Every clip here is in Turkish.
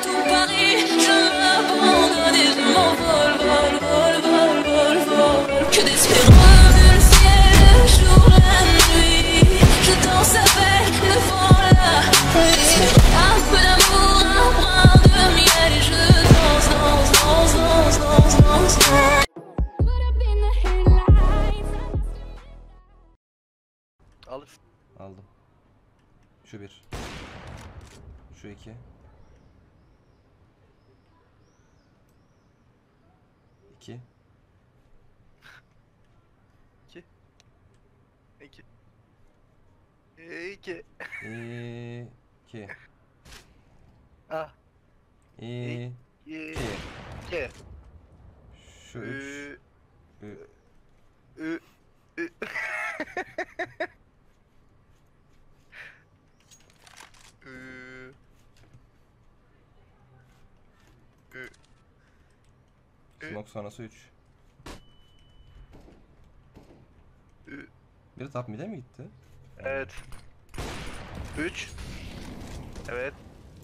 tout Paris, je m'abandonne et je m'envole, vol, vol, vol, vol, vol. Que d'espérance le ciel, le jour, la nuit. Je danse avec le vent, la pluie. Un peu d'amour, un brin de miel et je danse, danse, danse, danse, danse, danse, danse. Alırsın. Aldım. Şu bir. Şu iki. İki. İki. İki. İki. İki. Ah. İki. İki. Şu üç. Ü. Ü. Smoke sonrası 3. Bir top mid'e mi gitti? Evet. 3. Evet.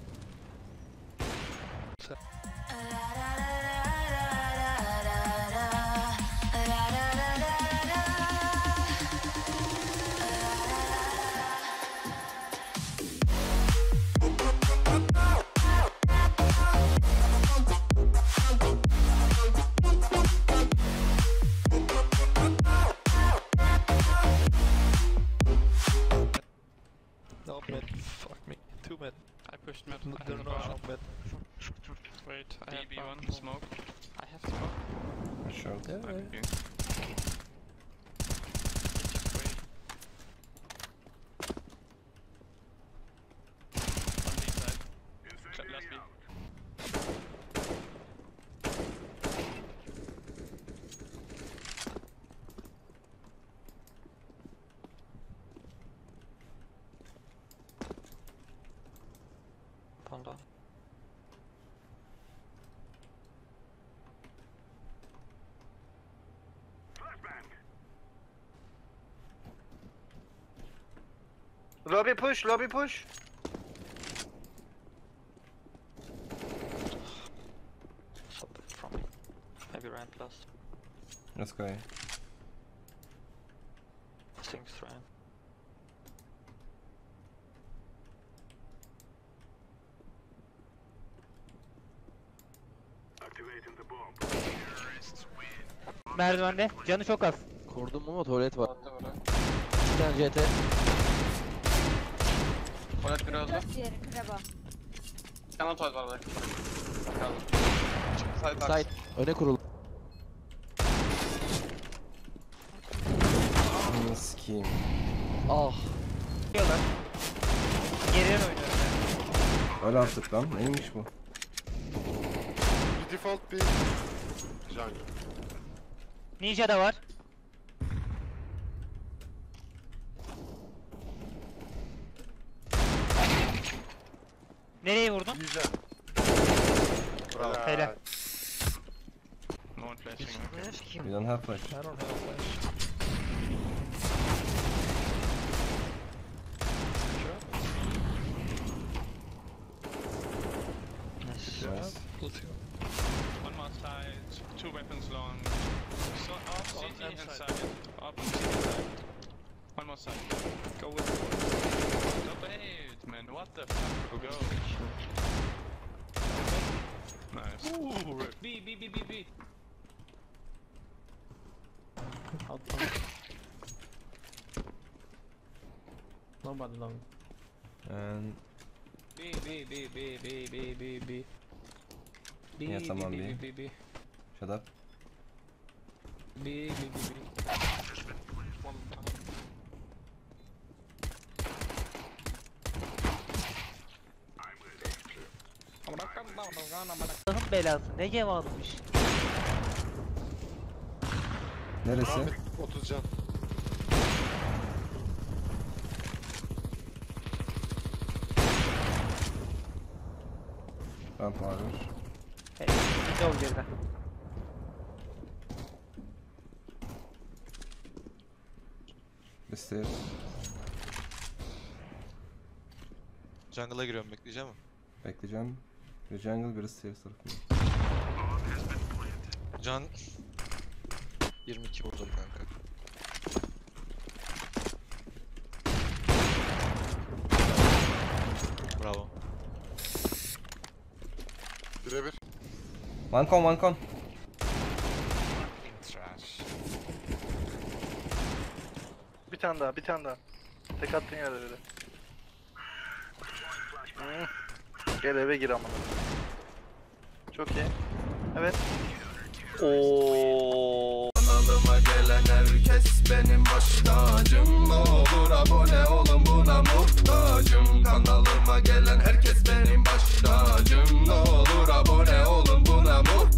No mid, fuck me. 2 mid. I pushed mid. I They're have not bomb. on mid. Wait, I have DB1 bomb. Smoke. I have smoke. Short. Yeah, I could be. yeah. Just wait. On B side. Last B. Panda. Lobby push, lobby push. Something from me. Maybe ramp last. Let's go. Things ramp. Merdivende. Canı çok az. Kurdum ama tuvalet var. Bir tane CT. Tuvalet bir öldü. Diğeri kreba. Bir tane tuvalet var orada. Bakalım. Side box. Side. Öne kurul. Bunu sikeyim. Ah. Diyorlar. Geriye oynuyor. Öl artık lan. Neymiş bu? Default bir jungle. Ninja da var. Nereye vurdun? Güzel. Bravo. Helal. No one flashing. Okay. We don't have flash. I don't have a flash. Nice. Platoon. One more side. Two weapons long. So up CT and and side. side. Up CT and side. One more side. Go with No wait, man. What the fuck? Go. Nice. Ooh, B, B, B, B, B. Nobody long. And B, B, B, B, B, B, B, B. B, Yeah, B, someone B, B. B, B, B. shut up. B, B, B, B. one time. Allah'ın belası. Ne cevazmış. Neresi? Ahmet 30 can. Ramp var. Evet. Bir ol geriden. Stairs. Jungle'a giriyorum, bekleyeceğim mi? Bekleyeceğim. Biri jungle, biri stairs tarafında. Can 22 vurdum kanka. Bravo. Birebir. One con, one con. Bir tane daha, bir tane daha. Tek attığın yerde böyle. Gel eve gir amına. Çok iyi. Evet. Kanalıma gelen herkes benim baş tacım. Ne olur abone olun, buna muhtacım. Kanalıma gelen herkes benim baş tacım. Ne olur abone olun, buna muhtacım.